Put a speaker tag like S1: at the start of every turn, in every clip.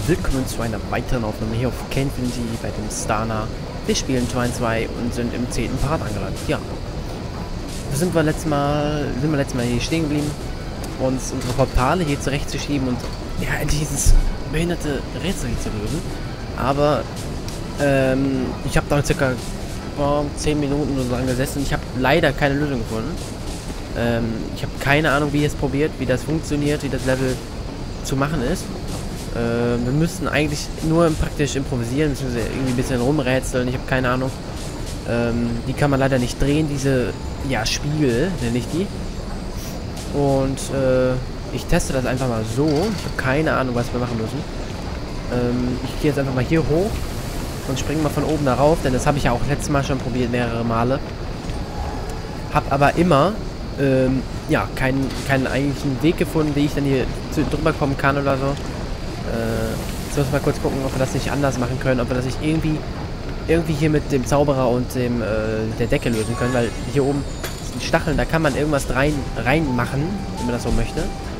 S1: willkommen zu einer weiteren Aufnahme hier auf Canfinity bei dem Starna. Wir spielen 2 in 2 und sind im 10. Part angelangt. Ja. Sind wir letztes Mal hier stehen geblieben, uns unsere Portale hier zurechtzuschieben und ja, endlich dieses behinderte Rätsel hier zu lösen. Aber ich habe da circa 10 Minuten oder so dran gesessen und ich habe leider keine Lösung gefunden. Ich habe keine Ahnung, wie es probiert, wie das funktioniert, wie das Level zu machen ist. Wir müssten eigentlich nur praktisch improvisieren, beziehungsweise irgendwie ein bisschen rumrätseln. Ich habe keine Ahnung. Die kann man leider nicht drehen, diese, ja, Spiegel, nenne ich die. Und ich teste das einfach mal so. Ich habe keine Ahnung, was wir machen müssen. Ich gehe jetzt einfach mal hier hoch und springe mal von oben darauf, denn das habe ich ja auch letztes Mal schon probiert, mehrere Male. Hab aber immer, ja, keinen eigentlichen Weg gefunden, wie ich dann hier drüber kommen kann oder so. Jetzt müssen wir mal kurz gucken, ob wir das nicht anders machen können, ob wir das nicht irgendwie hier mit dem Zauberer und dem der Decke lösen können, weil hier oben sind die Stacheln, da kann man irgendwas reinmachen, wenn man das so möchte.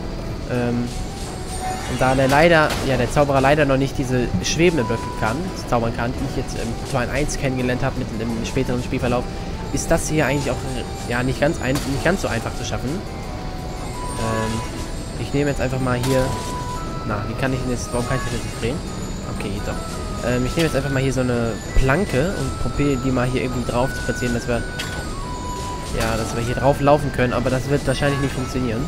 S1: Und da der Zauberer leider noch nicht diese schwebenden Blöcke zaubern kann, die ich jetzt im 2 in 1 kennengelernt habe, im späteren Spielverlauf, ist das hier eigentlich auch ja nicht ganz so einfach zu schaffen. Ich nehme jetzt einfach mal hier. Na, wie kann ich denn jetzt. Warum kann ich das jetzt nicht drehen? Okay, doch. Ich nehme jetzt einfach mal hier so eine Planke und probiere die mal hier irgendwie drauf zu platzieren, dass wir hier drauf laufen können, aber das wird wahrscheinlich nicht funktionieren.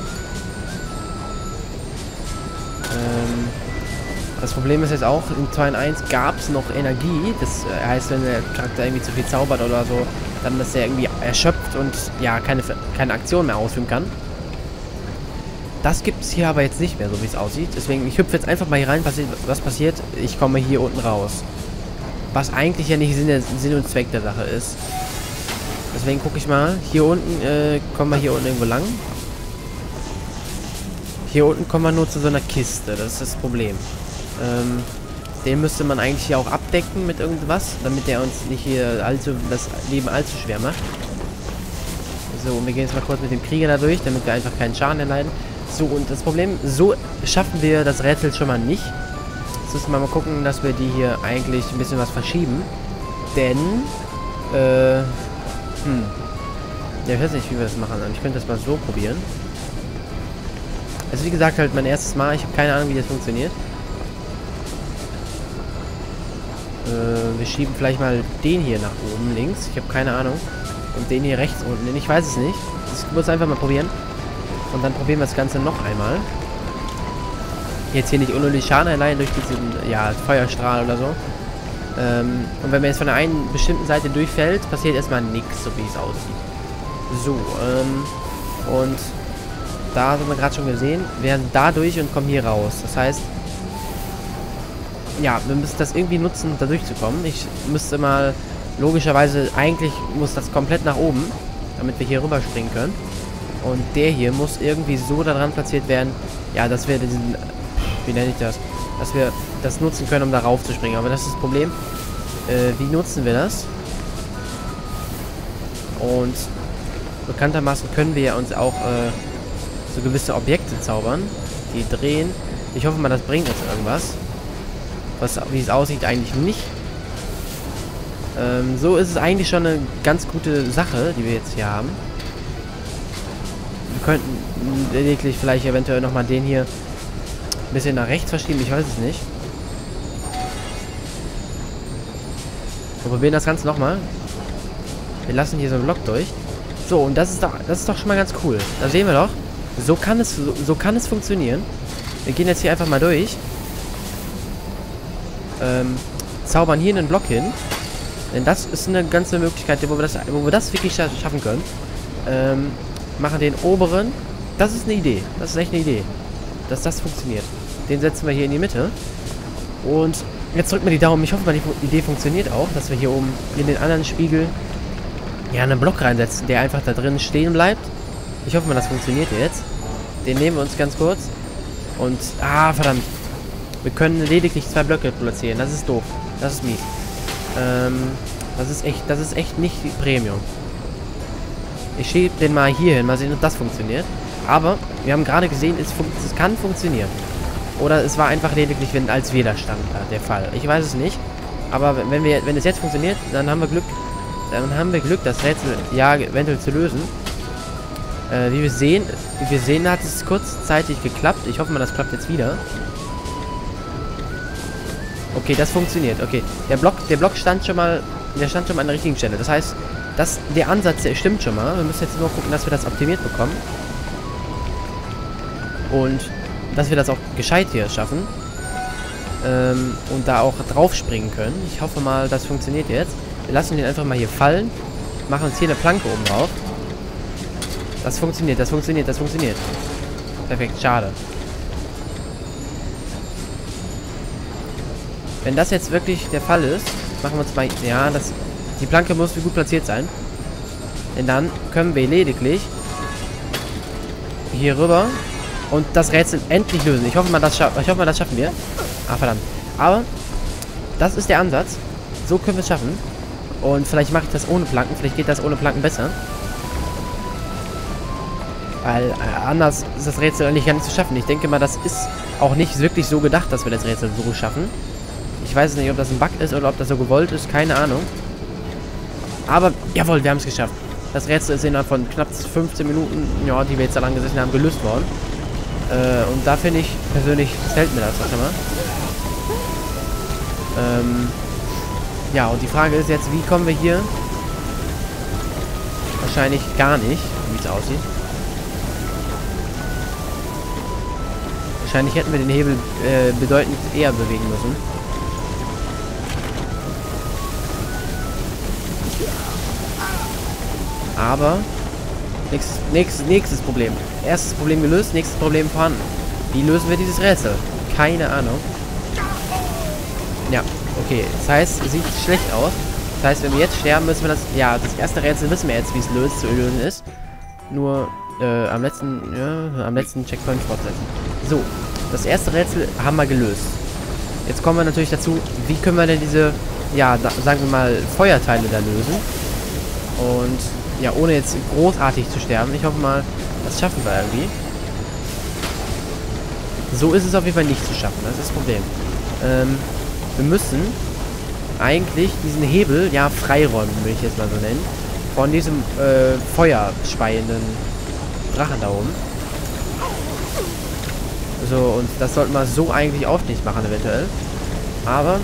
S1: Das Problem ist jetzt auch, in 2 in 1 gab es noch Energie. Das heißt, wenn der Charakter irgendwie zu viel zaubert oder so, dann ist er irgendwie erschöpft und ja, keine Aktion mehr ausführen kann. Das gibt es hier aber jetzt nicht mehr, so wie es aussieht. Deswegen, ich hüpfe jetzt einfach mal hier rein. Was passiert? Ich komme hier unten raus. Was eigentlich ja nicht Sinn und Zweck der Sache ist. Deswegen gucke ich mal. Hier unten, kommen wir hier unten irgendwo lang. Hier unten kommen wir nur zu so einer Kiste. Das ist das Problem. Den müsste man eigentlich hier auch abdecken mit irgendwas, damit der uns nicht hier das Leben allzu schwer macht. So, und wir gehen jetzt mal kurz mit dem Krieger da durch, damit wir einfach keinen Schaden erleiden. So, und das Problem, so schaffen wir das Rätsel schon mal nicht. Jetzt müssen wir mal gucken, dass wir die hier eigentlich ein bisschen was verschieben. Denn, ja, ich weiß nicht, wie wir das machen. Ich könnte das mal so probieren. Also wie gesagt, halt mein erstes Mal. Ich habe keine Ahnung, wie das funktioniert. Wir schieben vielleicht mal den hier nach oben links. Ich habe keine Ahnung. Und den hier rechts unten. Ich weiß es nicht. Ich muss einfach mal probieren. Und dann probieren wir das Ganze noch einmal. Jetzt hier nicht unnötig Schaden erleiden durch diesen, ja, Feuerstrahl oder so. Und wenn man jetzt von der einen bestimmten Seite durchfällt, passiert erstmal nichts, so wie es aussieht. So, und da haben wir gerade schon gesehen, wir werden da durch und kommen hier raus. Das heißt, ja, wir müssen das irgendwie nutzen, da durchzukommen. Ich müsste mal, logischerweise, eigentlich muss das komplett nach oben, damit wir hier rüberspringen können. Und der hier muss irgendwie so daran platziert werden, ja, dass wir diesen, wie nenne ich das, dass wir das nutzen können, um da rauf zu springen. Aber das ist das Problem, wie nutzen wir das? Und bekanntermaßen können wir ja uns auch so gewisse Objekte zaubern, die drehen. Ich hoffe mal, das bringt uns irgendwas. Wie es aussieht, eigentlich nicht. So ist es eigentlich schon eine ganz gute Sache, die wir jetzt hier haben. Wir könnten lediglich vielleicht eventuell nochmal den hier ein bisschen nach rechts verschieben. Ich weiß es nicht. Wir probieren das Ganze nochmal. Wir lassen hier so einen Block durch. So, und das ist doch schon mal ganz cool. Da sehen wir doch. So kann es funktionieren. Wir gehen jetzt hier einfach mal durch. Zaubern hier einen Block hin. Denn das ist eine ganze Möglichkeit, wo wir das wirklich schaffen können. Machen den oberen. Das ist eine Idee. Das ist echt eine Idee. Dass das funktioniert. Den setzen wir hier in die Mitte. Und jetzt drücken wir die Daumen. Ich hoffe mal, die Idee funktioniert auch. Dass wir hier oben in den anderen Spiegel ja einen Block reinsetzen, der einfach da drin stehen bleibt. Ich hoffe mal, das funktioniert jetzt. Den nehmen wir uns ganz kurz. Und, verdammt. Wir können lediglich 2 Blöcke platzieren. Das ist doof. Das ist mies. Das ist echt nicht Premium. Ich schiebe den mal hier hin. Mal sehen, ob das funktioniert. Aber wir haben gerade gesehen, es kann funktionieren. Oder es war einfach lediglich als Widerstand der Fall. Ich weiß es nicht. Aber wenn es jetzt funktioniert, dann haben wir Glück. Dann haben wir Glück, das Rätsel ja eventuell zu lösen. Wie wir sehen, hat es kurzzeitig geklappt. Ich hoffe mal, das klappt jetzt wieder. Okay, das funktioniert. Okay, der Block stand schon mal an der richtigen Stelle. Das heißt, der Ansatz, der stimmt schon mal. Wir müssen jetzt nur gucken, dass wir das optimiert bekommen. Und dass wir das auch gescheit hier schaffen. Und da auch drauf springen können. Ich hoffe mal, das funktioniert jetzt. Wir lassen den einfach mal hier fallen. Machen uns hier eine Planke oben drauf. Das funktioniert. Perfekt, schade. Wenn das jetzt wirklich der Fall ist, machen wir uns mal... Ja, die Planke muss gut platziert sein. Denn dann können wir lediglich hier rüber und das Rätsel endlich lösen. Ich hoffe mal, das schaffen wir. Ah, verdammt. Aber das ist der Ansatz. So können wir es schaffen. Und vielleicht mache ich das ohne Planken. Vielleicht geht das ohne Planken besser. Weil anders ist das Rätsel eigentlich gar nicht zu schaffen. Ich denke mal, das ist auch nicht wirklich so gedacht, dass wir das Rätsel so schaffen. Ich weiß nicht, ob das ein Bug ist oder ob das so gewollt ist. Keine Ahnung. Aber, jawohl, wir haben es geschafft. Das Rätsel ist innerhalb von knapp 15 Minuten, ja, die wir jetzt da lang gesessen haben, gelöst worden. Und da finde ich persönlich, gefällt mir das auch immer. Ja, und die Frage ist jetzt, wie kommen wir hier? Wahrscheinlich gar nicht, wie es aussieht. Wahrscheinlich hätten wir den Hebel bedeutend eher bewegen müssen. Aber nächstes Problem. Erstes Problem gelöst, nächstes Problem vorhanden. Wie lösen wir dieses Rätsel? Keine Ahnung. Ja, okay. Das heißt, es sieht schlecht aus. Das heißt, wenn wir jetzt sterben, müssen wir das... Ja, das erste Rätsel wissen wir jetzt, wie es zu lösen ist. Nur am letzten Checkpoint fortsetzen. So, das erste Rätsel haben wir gelöst. Jetzt kommen wir natürlich dazu, wie können wir denn diese, ja, sagen wir mal, Feuerteile da lösen. Und ja, ohne jetzt großartig zu sterben. Ich hoffe mal, das schaffen wir irgendwie. So ist es auf jeden Fall nicht zu schaffen. Das ist das Problem. Wir müssen eigentlich diesen Hebel, ja, freiräumen, will ich jetzt mal so nennen. Von diesem feuerspeienden Drachen da oben. So, und das sollten wir so eigentlich auch nicht machen, eventuell. Aber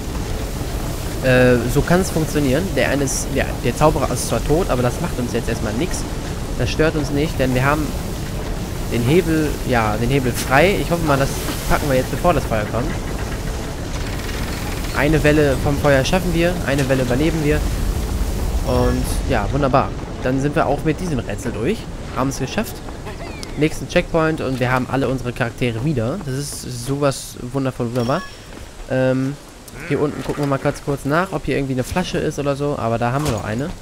S1: so kann es funktionieren. Der Zauberer ist zwar tot, aber das macht uns jetzt erstmal nichts. Das stört uns nicht, denn wir haben den Hebel frei. Ich hoffe mal, das packen wir jetzt, bevor das Feuer kommt. Eine Welle vom Feuer schaffen wir, eine Welle überleben wir. Und ja, wunderbar. Dann sind wir auch mit diesem Rätsel durch. Haben es geschafft. Nächsten Checkpoint und wir haben alle unsere Charaktere wieder. Das ist sowas wunderbar. Hier unten gucken wir mal kurz nach, ob hier irgendwie eine Flasche ist oder so. Aber da haben wir noch eine.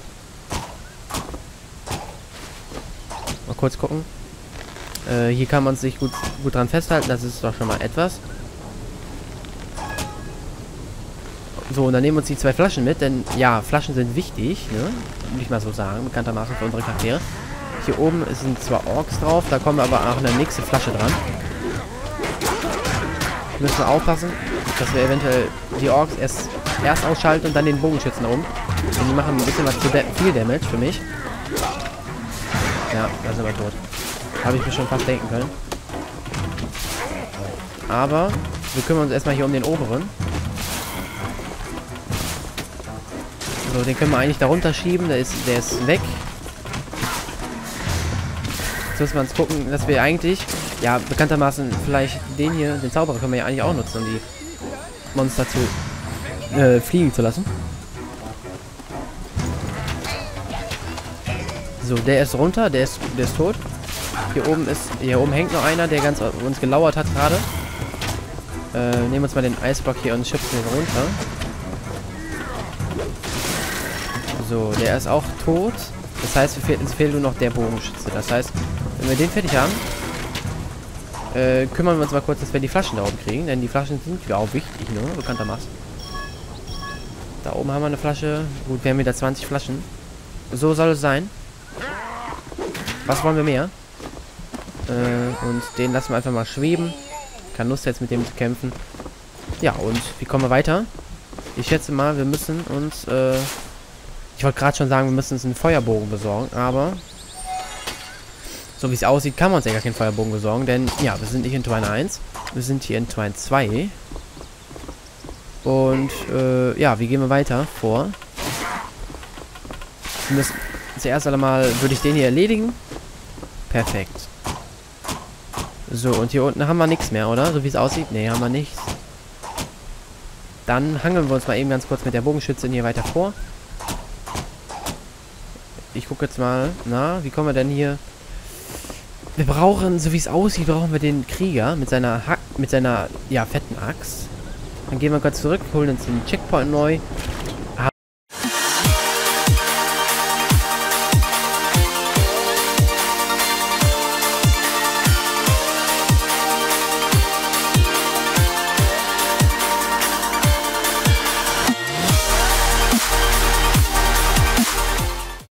S1: Mal kurz gucken. Hier kann man sich gut dran festhalten. Das ist doch schon mal etwas. So, und dann nehmen wir uns die 2 Flaschen mit. Denn, ja, Flaschen sind wichtig, ne? Würde ich mal so sagen. Bekanntermaßen für unsere Charaktere. Hier oben sind zwar Orks drauf. Da kommen wir aber auch eine nächste Flasche dran. Müssen wir aufpassen, dass wir eventuell die Orks erst ausschalten und dann den Bogenschützen oben. Denn die machen ein bisschen was zu viel Damage für mich. Ja, da sind wir tot. Habe ich mir schon fast denken können. Aber wir kümmern uns erstmal hier um den oberen. So, den können wir eigentlich da runterschieben. Der ist weg. Jetzt müssen wir uns gucken, dass wir eigentlich... Ja, bekanntermaßen vielleicht den Zauberer können wir ja eigentlich auch nutzen, um die Monster zu fliegen zu lassen. So, der ist runter, der ist tot. Hier oben hängt noch einer, der ganz auf uns gelauert hat gerade. Nehmen wir uns mal den Eisblock hier und schubsen den runter. So, der ist auch tot. Das heißt, uns fehlt nur noch der Bogenschütze. Das heißt, wenn wir den fertig haben, kümmern wir uns mal kurz, dass wir die Flaschen da oben kriegen. Denn die Flaschen sind ja auch wichtig, ne? Bekanntermaßen. Da oben haben wir eine Flasche. Gut, wir haben wieder 20 Flaschen. So soll es sein. Was wollen wir mehr? Und den lassen wir einfach mal schweben. Keine Lust jetzt mit dem zu kämpfen. Ja, und wie kommen wir weiter? Ich schätze mal, wir müssen uns, ich wollte gerade schon sagen, wir müssen uns einen Feuerbogen besorgen, aber so wie es aussieht, kann man uns ja gar keinen Feuerbogen besorgen, denn ja, wir sind nicht in Twine 1, wir sind hier in Twine 2. Und, ja, wie gehen wir weiter vor? Wir müssen zuerst einmal, würde ich den hier erledigen. Perfekt. So, und hier unten haben wir nichts mehr, oder? So wie es aussieht. Ne, haben wir nichts. Dann hangeln wir uns mal eben ganz kurz mit der Bogenschützin hier weiter vor. Ich gucke jetzt mal, na, wie kommen wir denn hier? Wir brauchen, so wie es aussieht, brauchen wir den Krieger mit seiner ja, fetten Axt. Dann gehen wir kurz zurück, holen uns den Checkpoint neu.